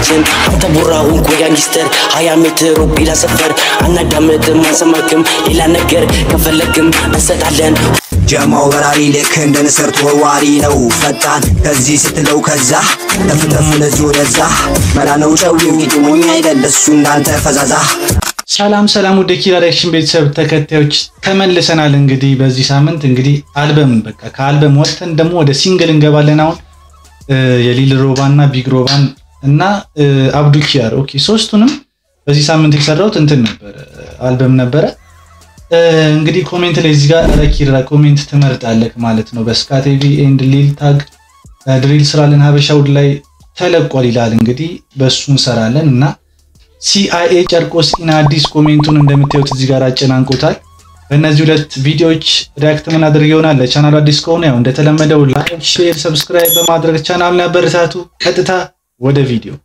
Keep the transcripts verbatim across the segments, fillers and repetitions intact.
ሀገራችን አንተ ቡራውን ኮያንጊስተር ሃያ ሜትር ቢላ ሰፈር አናዳምጥም አንሰማክም ሌላ ነገር ከፈለክም እንሰጣለን ጀማው በራሪ ልክ እንደ ንስር ተወርዋሪ ነው ፈጣን ከዚህ ስትለው ከዛ ተፍተፍ ለዚህ ወደዛ መላ ነው ጨው የሚጥሙኝ አይደለሱ እንዳንተ ፈዛዛ ሰላም ሰላም ወደ ኪራ ሪአክሽን ቤተሰብ ተከታዮች ተመልሰናል እንግዲህ በዚህ ሳምንት እንግዲህ አልበም በቃ ከአልበም ወጥተን ደግሞ ወደ ሲንግል እንገባለን አሁን የሊል ሮባና ቢግ ሮባን እና አብዱ ኪያር ኦኬ ሶስቱንም በዚህ ሳምንት የሰራሁት እንትን ነበር አልበም ነበር እንግዲህ ኮሜንት ላይ እዚህ ጋር ረኪራ ኮሜንት ትመርጣለህ ማለት ነው በስካቲቪ ኤንድ ሊል ታግ ድሪል ስራልን ሀበሻውድ ላይ ተለቋል ይላል እንግዲህ በሱ እንሰራለን እና ሲአይኤ ጨርቆስ ኢና አዲስ ኮሜንቱን እንደምታዩት እዚህ ጋር አጨናንቆታል በእነዚህ ሁለት ቪዲዮዎች ሪአክት ምን አድርገው ይሆናል ለቻናሉ አዲስ ከሆነ ያው እንደተለመደው ላይክ ሼር ሰብስክራይብ በማድረግ ቻናሉን ያበረታቱ ቀጥታ ወደ ቪዲዮ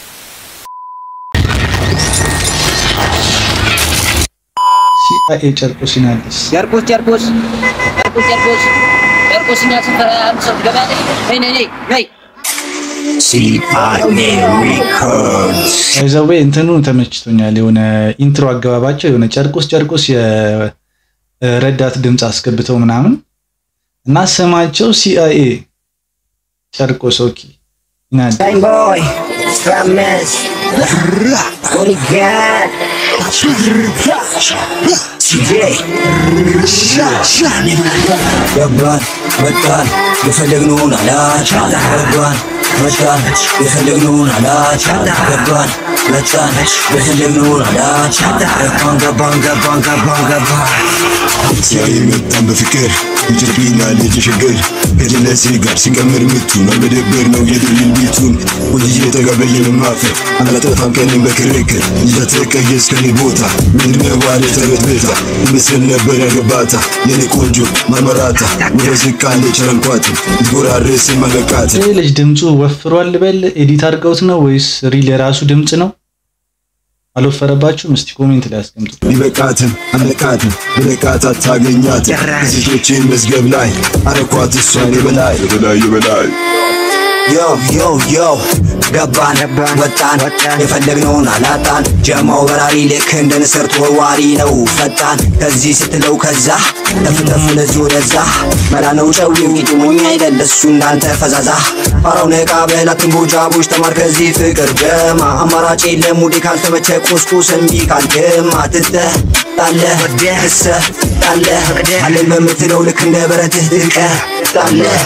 ሲአይኤ ጨርቆስ ኢና አዲስ ጨርቆስ ጨርቆስ ጨርቆስ ጨርቆስ ጨርቆስ ኢና ሰፈራ አምሰት ገባለ ነይ ነይ ነይ ሲአይኤ ሪኮርድስ አይዘዌ እንትኑ ተመችቶኛል የሆነ ኢንትሮ አገባባቸው የሆነ ጨርቆስ ጨርቆስ የረዳት ድምጽ አስገብተው ምናምን እና ስማቸው ሲአይኤ ጨርቆስ ኦኬ ኢና ቦይ ስትራመስ ኦሊጋን ሲጄ ገባን መጣን የፈለግነውን አላቻ ገባን መጣን የፈለግነውን አላቻ ገባን መጣን የፈለግነውን አላቻ ገባን ገባን ገባን ገባን ገባን ሲያይ መጣን በፍቅር ኢትዮጵያና ልጅ ሸገር ከጀለሴ ጋር ሲቀመር ምቱን አልበደበር ነው የድሪል ቤቱን ወይዬ ተቀበየን ማፈር አላጠፋም ቀንም በክርክር እያተቀየስ ከኔ ቦታ ምንድነው ባለ ተበትበታ ምስል ነበር ያገባታ የኔ ቆንጆ ማመራታ ወደዝቃለ ቸረንኳት ይጎራረስ ማለቃት ይሄ ልጅ ድምጹ ወፍሯል በል ኤዲት አድርገውት ነው ወይስ ሪል የራሱ ድምጽ ነው አልወፈረባችሁም እስቲ ኮሜንት ላይ አስቀምጡ ይበቃትን አለቃትን በለቃታ ታገኛት እዚህችን መዝገብ ላይ አረኳት እሷን የበላይ የበላይ የበላይ Yo, yo, yo, ገባን ወጣን የፈለግነውን አላጣን ጀማው በራሪ ልክ እንደ ንስር ተወርዋሪ ነው ፈጣን ከዚህ ስትለው ከዛ ተፍተፍ ለዚህ ወደዛ መላ ነው ጨው የሚጥሙኝ አይደለሱ እንዳንተ ፈዛዛ ፋራው ነቃ በላትን ቦጃቦች ተማር ከዚህ ፍቅር ጀማ አማራጭ የለም ሙዴ ካልተመቸ ቁስቁስ እንዲ ካልገማ ትተህ ጣለህ ወደህሰህ ጣለህ አለን በምትለው ልክ እንደ በረትህ ድቀህ ጣለህ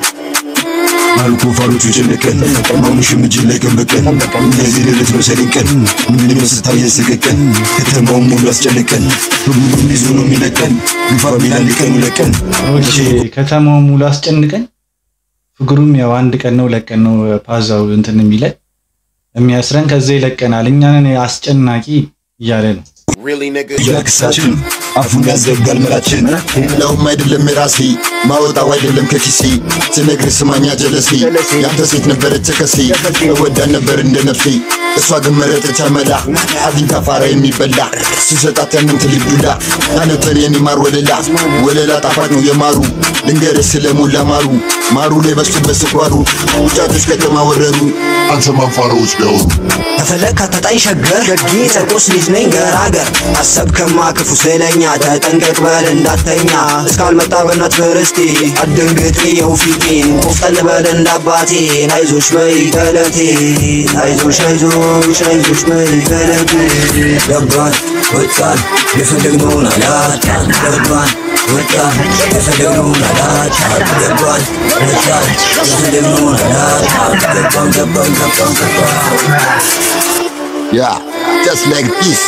አልኩ ፋሮቹ ጨነቀን ማሙሽም እጅ ላይ ቀንበቀን እንደዚህ ደረት መሰለቀን ምን መስታየ ሰቀቀን ከተማው ሙሉ አስጨነቀን ሁሉም ይዞ ነው የሚለቀን ግፋ ቢላል ቀን ለቀን ኦኬ ከተማው ሙሉ አስጨንቀን ፍግሩም ያው አንድ ቀን ነው ለቀን ነው ፓዛው እንትን የሚለ የሚያስረን ከዛ ይለቀናል እኛን አስጨናቂ እያለ ነው really nigga ያክሳችን አፉን ያዘጋል መላችን ሁላውም አይደለም ራሴ ማወጣው አይደለም ከኪሴ ትነግር ስማኛ ጀለሴ ያንተ ሴት ነበረች ተከሴ ወዳን ነበር እንደ ነፍሴ እሷ ግን መረጠች አመላ አግኝታ ፋራ የሚበላ ሲሰጣት ያንን ትልዱላ አነተን የኔ ማር ወለላ ወለላ ጣፋጭ ነው የማሩ ልንገርህ ስለሞላ ማሩ ማሩ ላይ በስበት ስኳሩ ውጫቶች ከተማ ወረሩ አንተ ማንፋሮች ቢያወሩ ተፈለካ ተጣይ ሸገር ጨርቆስ ልጅ ነኝ ገራገር አሰብከማ ክፉ ስለኛ ተጠንቀቅ በል እንዳተኛ እስካልመጣ በእናት በርስቴ አድንግጥ የው ፊቴን ቆፍጠን በል እንዳባቴ አይዞሽ በይ ገለቴ አይዞሽ አይዞሽ አይዞሽ በይ ገለቴ ገባን ወጣን የፈለግነውን አላጣን ገባን ወጣን የፈለግነውን አላጣን ገባን ወጣን የፈለግነውን አላጣን ገባን ገባን ገባን ገባን yeah just like this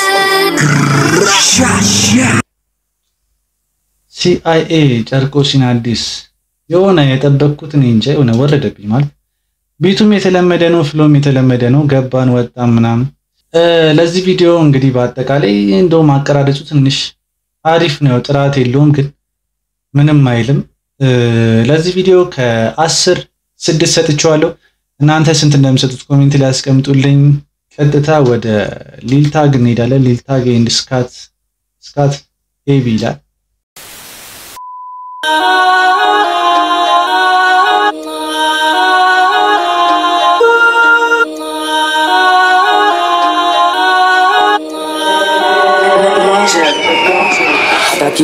ሲአይኤ ጨርቆስ ኢና አዲስ የሆነ የጠበቅኩት እኔ እንጃ የሆነ ወረደብኝ ማለት ቤቱም የተለመደ ነው ፍሎም የተለመደ ነው ገባን ወጣን ምናምን ለዚህ ቪዲዮ እንግዲህ በአጠቃላይ እንደውም አቀራረጹ ትንሽ አሪፍ ነው ጥራት የለውም ግን ምንም አይልም ለዚህ ቪዲዮ ከአስር ስድስት ሰጥቻለሁ እናንተ ስንት እንደምሰጡት ኮሜንት ላይ አስቀምጡልኝ ቀጥታ ወደ ሊል ታግ እንሄዳለን ሊል ታግ ኤንድ ስካት ስካት ኤቢ ይላል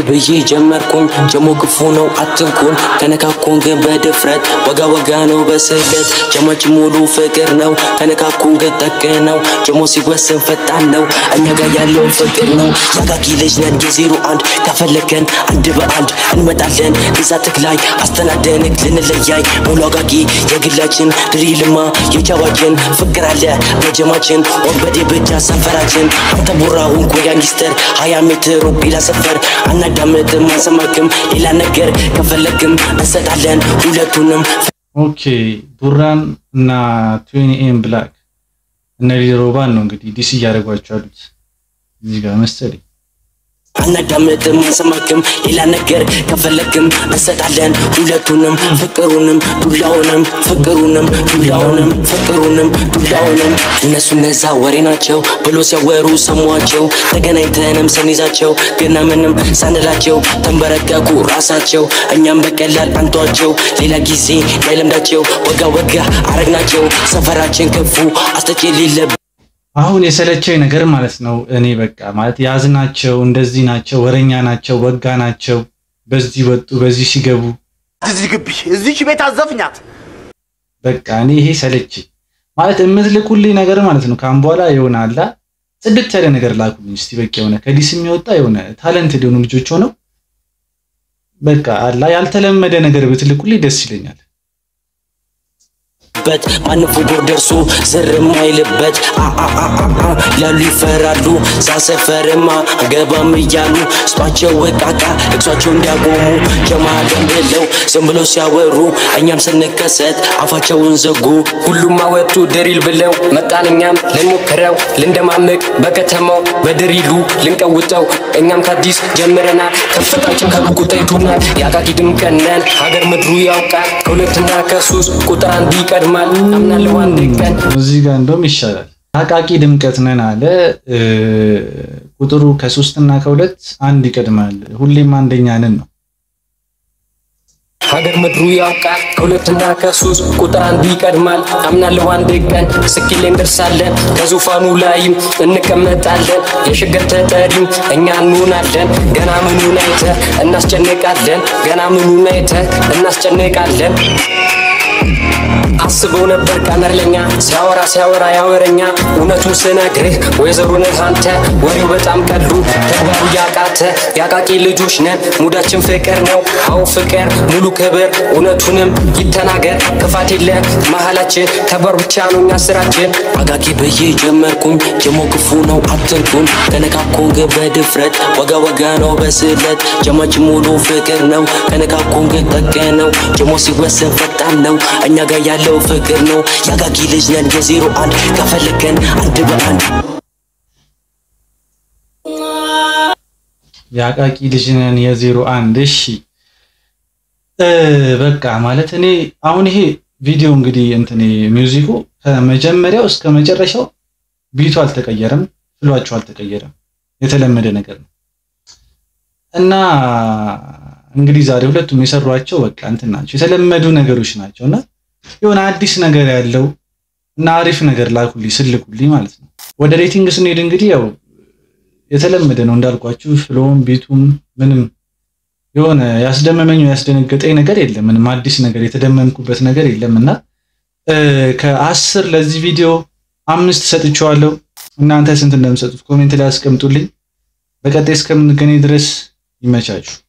ብዬ ጀመርኩኝ ጀሞ ክፉ ነው አትንኩን ከነካኩን ግን በድፍረት ወጋ ወጋ ነው በስለት ጀማች ሙሉ ፍቅር ነው ከነካኩን ግን ጠቅ ነው ጀሞ ሲወሰን ፈጣን ነው እኛ ጋር ያለው ፍቅር ነው ያጋጊ ልጅ ነን የዜሮ አንድ ከፈለከን አንድ በአንድ እንመጣለን ግዛትክ ላይ አስተናደንክ ልንለያይ ሙሉ አጋጊ የግላችን ድሪልማ የጃዋችን ፍቅር አለ በጀማችን ወንበዴ ብቻ ሰፈራችን አንተ ቡራውን ኮያንጊስተር ሀያ ሜትር ቢላ ሰፈር አናዳምጥም አንሰማክም ሌላ ነገር ከፈለክም እንሰጣለን ሁለቱንም ኦኬ ቡራን እና ትዌንቲ ኤም ብላክ እና ሊሮባን ነው እንግዲህ ዲስ ያደርጓቸው አሉት እዚህ ጋር መሰለኝ አናዳምጥም አንሰማክም ሌላ ነገር ከፈለክም እንሰጣለን ሁለቱንም ፍቅሩንም ዱላውንም ፍቅሩንም ዱላውንም ፍቅሩንም ዱላውንም እነሱ ነዛ ወሬ ናቸው ብሎ ሲያወሩ ሰሟቸው ተገናኝተንም ሰንይዛቸው ገና ምንም ሳንላቸው ተንበረከኩ ራሳቸው እኛም በቀላል አንቷቸው ሌላ ጊዜ ያይለምዳቸው ወጋ ወጋ አረግናቸው ሰፈራችን ክፉ አስተጪ ሊለ አሁን የሰለቸኝ ነገር ማለት ነው እኔ በቃ ማለት ያዝናቸው እንደዚህ ናቸው ወረኛ ናቸው ወጋ ናቸው በዚህ ወጡ በዚህ ሲገቡ እዚህ ግቢ እዚህ ቤት አዘፍኛት በቃ እኔ ይሄ ሰለቸኝ ማለት እምትልኩልኝ ነገር ማለት ነው ካም በኋላ ይሆናል ጽድት ያለ ነገር ላኩልኝ እስቲ በቃ የሆነ ከዲስ የሚወጣ የሆነ ታለንት ሊሆኑ ልጆች ሆነው በቃ አላ ያልተለመደ ነገር ብትልኩልኝ ደስ ይለኛል በት ማንፉ ጎርደርሱ ዝርም አይልበት አ አ አ አ ያሉ ይፈራሉ ሳሰፈርማ ገባም ይያሉ ስጧቸው ወቃቃ ልቅሷቸው እንዲያቆሙ ጀማለም ብለው ዝም ብለው ሲያወሩ እኛም ስንከሰት አፋቸውን ዘጉ ሁሉም አወጡ ድሪል ብለው መጣንኛም ልንሞክረው ልንደማምቅ በከተማው በድሪሉ ልንቀውጠው እኛም ከአዲስ ጀምረና ከፍታችን ከሩቁ ጠይቱናል ያቃቂ ድምቀነን ሀገር ምድሩ ያውቃል ከሁለትና ከሶስት ቁጥር አንድ ይቀድማል አምናለሁ አንድ ቀን እዚህ ጋር እንደውም ይሻላል አቃቂ ድምቀት ነን አለ ቁጥሩ ከሶስት እና ከሁለት አንድ ይቀድማል ሁሌም አንደኛ ነን ነው ሀገር ምድሩ ያውቃል ከሁለትና ከሶስት ቁጥር አንድ ይቀድማል አምናለሁ አንድ ቀን ስኪል እንደርሳለን ከዙፋኑ ላይም እንቀመጣለን የሽገር ተጠሪም እኛ እንሆናለን ገና ምኑን አይተህ እናስጨንቃለን ገና ምኑን አይተህ እናስጨንቃለን አስበው ነበር ቀመርለኛ ሲያወራ ሲያወራ ያወረኛ እውነቱን ስነግርህ ወይዘሮ ነህ አንተ ወሬው በጣም ቀሉ ተግባሩ ያቃተ ያቃቂ ልጆች ነን ሙዳችን ፍቅር ነው አው ፍቅር ሙሉ ክብር እውነቱንም ይተናገር ክፋት የለ መሃላችን ተግባር ብቻ ነው እኛ ስራችን አጋቂ ብዬ ጀመርኩኝ ጀሞ ክፉ ነው አትንኩን ከነካኩን ግን በድፍረት ወጋ ወጋ ነው በስለት ጀማች ሙሉ ፍቅር ነው ከነካኩን ግን ጠቅ ነው ጀሞ ሲወሰን ፈጣን ነው እኛ ጋር ያለው ፍቅር ነው ያጋጊ ልጅ ነን የዜሮ አንድ ከፈለከን አንድ በአንድ ያጋጊ ልጅ ነን የዜሮ አንድ እሺ በቃ ማለት እኔ አሁን ይሄ ቪዲዮ እንግዲህ እንትኔ ሚውዚኩ ከመጀመሪያው እስከ መጨረሻው ቢቱ አልተቀየረም ፍሏቸው አልተቀየረም የተለመደ ነገር ነው እና እንግዲህ ዛሬ ሁለቱም የሰሯቸው በቃ እንትን ናቸው የተለመዱ ነገሮች ናቸውና የሆነ አዲስ ነገር ያለው እና አሪፍ ነገር ላኩልኝ ስልኩልኝ ማለት ነው ወደ ሬቲንግ ስንሄድ እንግዲህ ያው የተለመደ ነው እንዳልኳችሁ ፍሎም ቢቱም ምንም የሆነ ያስደመመኝ ያስደነገጠኝ ነገር የለም ምንም አዲስ ነገር የተደመምኩበት ነገር የለምና ከአስር ለዚህ ቪዲዮ አምስት ሰጥቻለሁ እናንተ ስንት እንደምሰጡት ኮሜንት ላይ አስቀምጡልኝ በቀጣይ እስከምንገናኝ ድረስ ይመቻችሁ